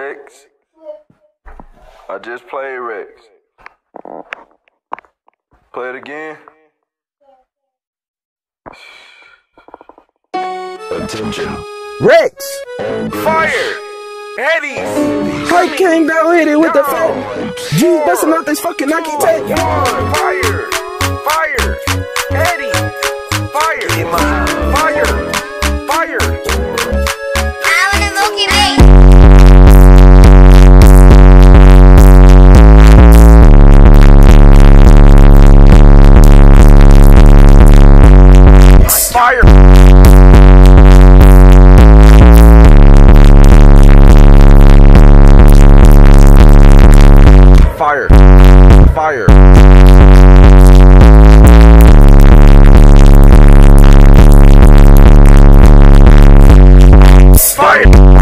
Rexx. I just played Rexx. Play it again. Attention. Rexx! Fire! Eddie's! I came down with it with the fat G's busting out this fucking Nike tape. Fire! Fire! Eddie! Fire! Fire! Fire! I wanna look at me. Fire! Fire! Fire! Fire!